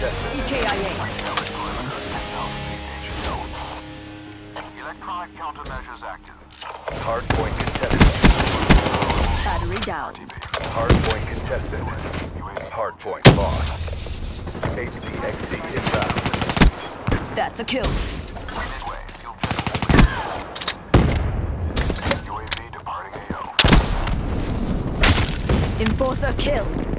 contested. EKIA. Electronic countermeasures active. Hardpoint contested. Battery down. Hardpoint contested. Hardpoint lost. HCXD inbound. That's a kill. Midway. UAV departing AO. Enforcer killed.